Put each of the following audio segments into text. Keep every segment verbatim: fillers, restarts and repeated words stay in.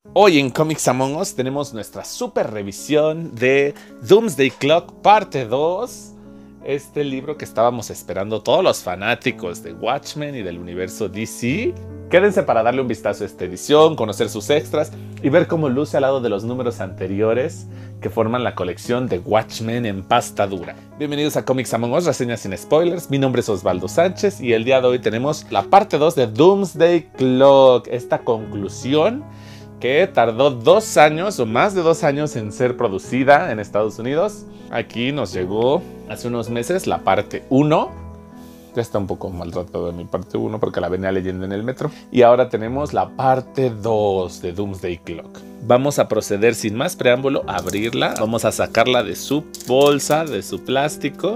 Hoy en Comics Among Us tenemos nuestra super revisión de Doomsday Clock parte dos. Este libro que estábamos esperando todos los fanáticos de Watchmen y del universo D C. Quédense para darle un vistazo a esta edición, conocer sus extras y ver cómo luce al lado de los números anteriores que forman la colección de Watchmen en pasta dura. Bienvenidos a Comics Among Us, reseñas sin spoilers. Mi nombre es Osvaldo Sánchez y el día de hoy tenemos la parte dos de Doomsday Clock, esta conclusión que tardó dos años o más de dos años en ser producida en Estados Unidos. Aquí nos llegó hace unos meses la parte uno. Ya está un poco maltratado en mi parte uno porque la venía leyendo en el metro. Y ahora tenemos la parte dos de Doomsday Clock. Vamos a proceder sin más preámbulo a abrirla. Vamos a sacarla de su bolsa, de su plástico.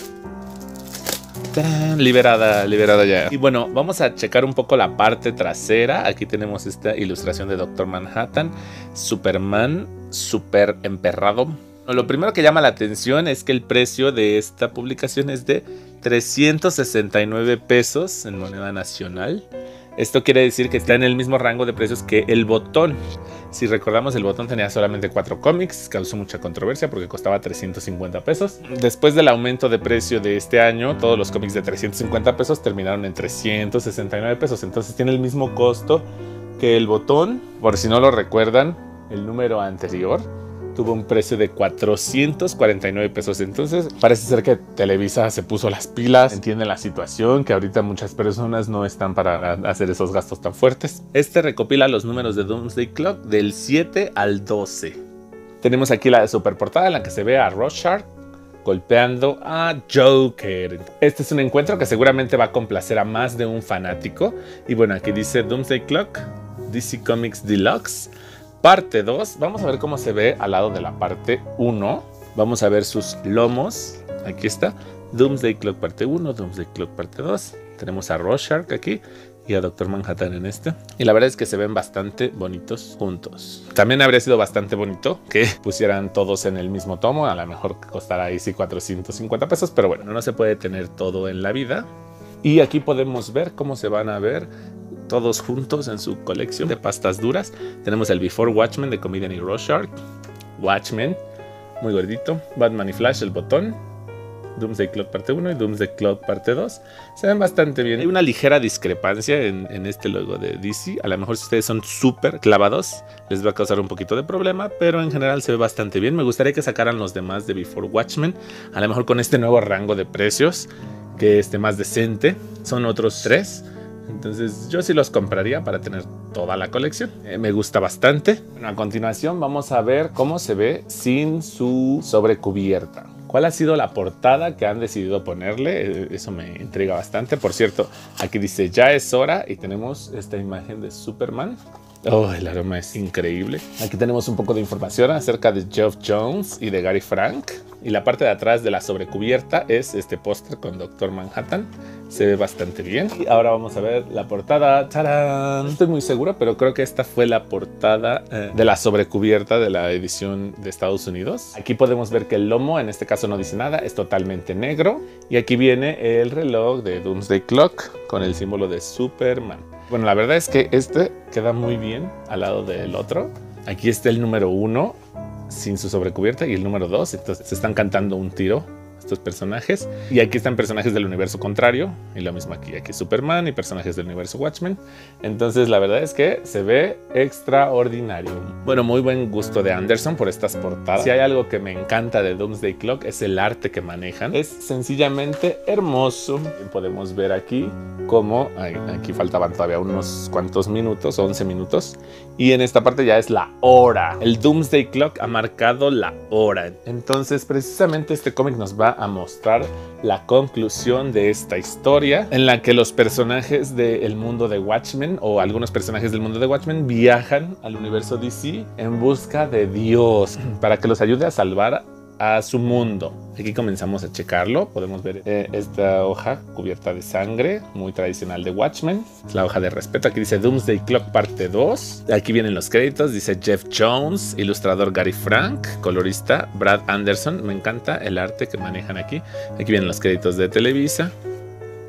¡Tarán! Liberada, liberada ya. Y bueno, vamos a checar un poco la parte trasera. Aquí tenemos esta ilustración de Doctor Manhattan, Superman, super emperrado. Lo primero que llama la atención es que el precio de esta publicación es de trescientos sesenta y nueve pesos en moneda nacional. Esto quiere decir que está en el mismo rango de precios que El Botón. Si recordamos, El Botón tenía solamente cuatro cómics, causó mucha controversia porque costaba trescientos cincuenta pesos. Después del aumento de precio de este año, todos los cómics de trescientos cincuenta pesos terminaron en trescientos sesenta y nueve pesos. Entonces tiene el mismo costo que El Botón. Por si no lo recuerdan, el número anterior tuvo un precio de cuatrocientos cuarenta y nueve pesos. Entonces parece ser que Televisa se puso las pilas, entiende la situación, que ahorita muchas personas no están para hacer esos gastos tan fuertes. Este recopila los números de Doomsday Clock del siete al doce. Tenemos aquí la super portada en la que se ve a Rorschach golpeando a Joker. Este es un encuentro que seguramente va a complacer a más de un fanático. Y bueno, aquí dice Doomsday Clock, D C Comics Deluxe parte dos. Vamos a ver cómo se ve al lado de la parte uno. Vamos a ver sus lomos. Aquí está. Doomsday Clock parte uno, Doomsday Clock parte dos. Tenemos a Rorschach aquí y a Doctor Manhattan en este. Y la verdad es que se ven bastante bonitos juntos. También habría sido bastante bonito que pusieran todos en el mismo tomo. A lo mejor costará ahí sí cuatrocientos cincuenta pesos. Pero bueno, no se puede tener todo en la vida. Y aquí podemos ver cómo se van a ver todos juntos en su colección de pastas duras. Tenemos el Before Watchmen de Comedian y Rorschach, Watchmen, muy gordito, Batman y Flash, El Botón, Doomsday Clock parte uno y Doomsday Clock parte dos. Se ven bastante bien. Hay una ligera discrepancia en, en este logo de D C. A lo mejor si ustedes son súper clavados les va a causar un poquito de problema, pero en general se ve bastante bien. Me gustaría que sacaran los demás de Before Watchmen, a lo mejor con este nuevo rango de precios que esté más decente. Son otros tres. Entonces yo sí los compraría para tener toda la colección. Eh, me gusta bastante. Bueno, a continuación vamos a ver cómo se ve sin su sobrecubierta. ¿Cuál ha sido la portada que han decidido ponerle? Eh, eso me intriga bastante. Por cierto, aquí dice ya es hora y tenemos esta imagen de Superman. Oh, el aroma es increíble. Aquí tenemos un poco de información acerca de Geoff Johns y de Gary Frank. Y la parte de atrás de la sobrecubierta es este póster con Doctor Manhattan. Se ve bastante bien. Y ahora vamos a ver la portada. ¡Tarán! No estoy muy seguro, pero creo que esta fue la portada eh, de la sobrecubierta de la edición de Estados Unidos. Aquí podemos ver que el lomo, en este caso no dice nada, es totalmente negro. Y aquí viene el reloj de Doomsday Clock con el símbolo de Superman. Bueno, la verdad es que este queda muy bien al lado del otro. Aquí está el número uno sin su sobrecubierta y el número dos. Entonces se están cantando un tiro estos personajes. Y aquí están personajes del universo contrario. Y lo mismo aquí. Aquí Superman y personajes del universo Watchmen. Entonces la verdad es que se ve extraordinario. Bueno, muy buen gusto de Anderson por estas portadas. Si hay algo que me encanta de Doomsday Clock es el arte que manejan. Es sencillamente hermoso. Podemos ver aquí cómo ay, aquí faltaban todavía unos cuantos minutos, once minutos. Y en esta parte ya es la hora. El Doomsday Clock ha marcado la hora. Entonces precisamente este cómic nos va a mostrar la conclusión de esta historia en la que los personajes del mundo de Watchmen o algunos personajes del mundo de Watchmen viajan al universo D C en busca de Dios para que los ayude a salvar a su mundo. Aquí comenzamos a checarlo. Podemos ver eh, esta hoja cubierta de sangre, muy tradicional de Watchmen. Es la hoja de respeto. Aquí dice Doomsday Clock parte dos. Aquí vienen los créditos. Dice Geoff Johns, ilustrador Gary Frank, colorista Brad Anderson. Me encanta el arte que manejan aquí. Aquí vienen los créditos de Televisa.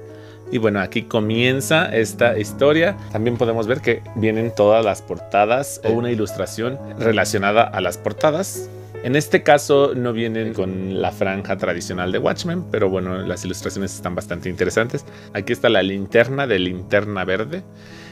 Y bueno, aquí comienza esta historia. También podemos ver que vienen todas las portadas o una ilustración relacionada a las portadas. En este caso no vienen con la franja tradicional de Watchmen, pero bueno, las ilustraciones están bastante interesantes. Aquí está la linterna de Linterna Verde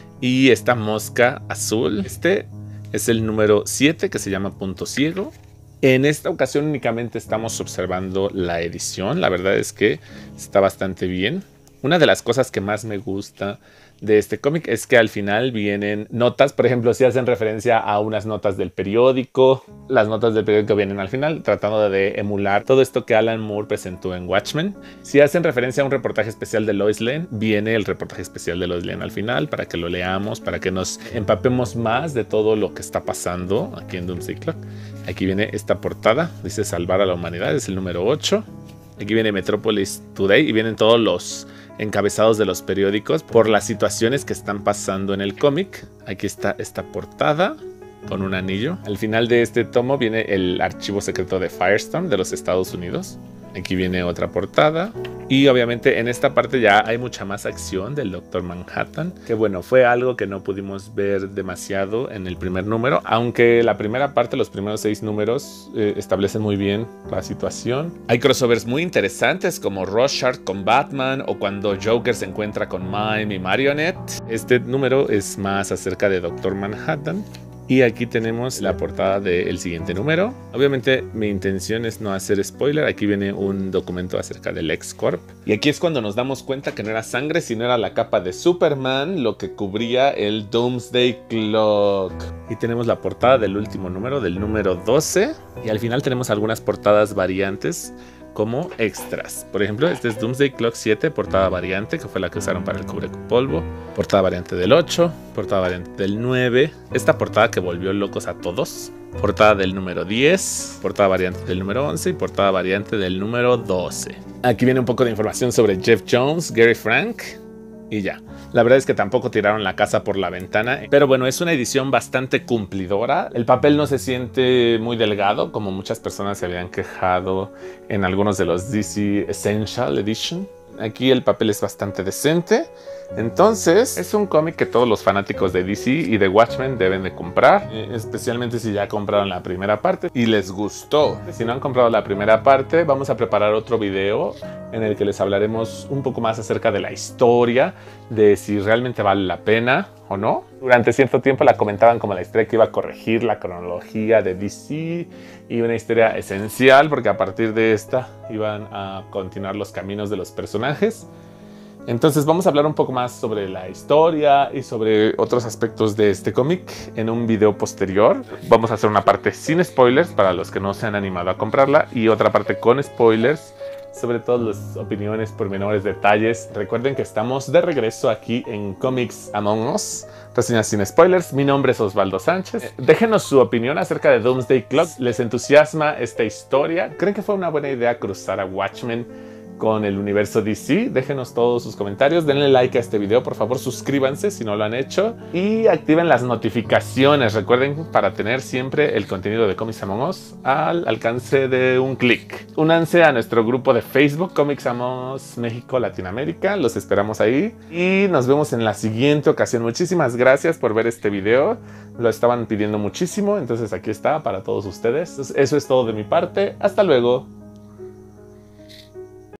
y esta mosca azul. Este es el número siete, que se llama Punto Ciego. En esta ocasión únicamente estamos observando la edición. La verdad es que está bastante bien. Una de las cosas que más me gusta de este cómic es que al final vienen notas. Por ejemplo, si hacen referencia a unas notas del periódico, las notas del periódico vienen al final, tratando de emular todo esto que Alan Moore presentó en Watchmen. Si hacen referencia a un reportaje especial de Lois Lane, viene el reportaje especial de Lois Lane al final para que lo leamos, para que nos empapemos más de todo lo que está pasando aquí en Doomsday Clock. Aquí viene esta portada, dice Salvar a la Humanidad, es el número ocho. Aquí viene Metropolis Today y vienen todos los encabezados de los periódicos por las situaciones que están pasando en el cómic. Aquí está esta portada con un anillo. Al final de este tomo viene el archivo secreto de Firestorm de los Estados Unidos. Aquí viene otra portada. Y obviamente en esta parte ya hay mucha más acción del Doctor Manhattan, que bueno, fue algo que no pudimos ver demasiado en el primer número, aunque la primera parte, los primeros seis números eh, establecen muy bien la situación. Hay crossovers muy interesantes como Rorschach con Batman o cuando Joker se encuentra con Mime y Marionette. Este número es más acerca de Doctor Manhattan. Y aquí tenemos la portada del siguiente número. Obviamente mi intención es no hacer spoiler. Aquí viene un documento acerca del LexCorp. Y aquí es cuando nos damos cuenta que no era sangre, sino era la capa de Superman lo que cubría el Doomsday Clock. Y tenemos la portada del último número, del número doce. Y al final tenemos algunas portadas variantes como extras. Por ejemplo, este es Doomsday Clock siete, portada variante, que fue la que usaron para el cubrecopolvo. Portada variante del ocho, portada variante del nueve. Esta portada que volvió locos a todos. Portada del número diez, portada variante del número once y portada variante del número doce. Aquí viene un poco de información sobre Jeff Jones, Gary Frank y ya. La verdad es que tampoco tiraron la casa por la ventana, pero bueno, es una edición bastante cumplidora. El papel no se siente muy delgado, como muchas personas se habían quejado en algunos de los D C Essential Edition. Aquí el papel es bastante decente. Entonces, es un cómic que todos los fanáticos de D C y de Watchmen deben de comprar, eh, especialmente si ya compraron la primera parte y les gustó. Si no han comprado la primera parte, vamos a preparar otro video en el que les hablaremos un poco más acerca de la historia, de si realmente vale la pena o no. Durante cierto tiempo la comentaban como la historia que iba a corregir la cronología de D C y una historia esencial, porque a partir de esta iban a continuar los caminos de los personajes. Entonces vamos a hablar un poco más sobre la historia y sobre otros aspectos de este cómic en un video posterior. Vamos a hacer una parte sin spoilers para los que no se han animado a comprarla y otra parte con spoilers sobre todas las opiniones, pormenores, detalles. Recuerden que estamos de regreso aquí en Comics Among Us, reseñas sin spoilers. Mi nombre es Osvaldo Sánchez. Déjenos su opinión acerca de Doomsday Clock. ¿Les entusiasma esta historia? ¿Creen que fue una buena idea cruzar a Watchmen con el universo D C? Déjenos todos sus comentarios, denle like a este video, por favor suscríbanse si no lo han hecho y activen las notificaciones. Recuerden, para tener siempre el contenido de Comics Among Us al alcance de un clic. Únanse a nuestro grupo de Facebook Comics Among Us México Latinoamérica, los esperamos ahí y nos vemos en la siguiente ocasión. Muchísimas gracias por ver este video, lo estaban pidiendo muchísimo, entonces aquí está para todos ustedes. Eso es todo de mi parte, hasta luego.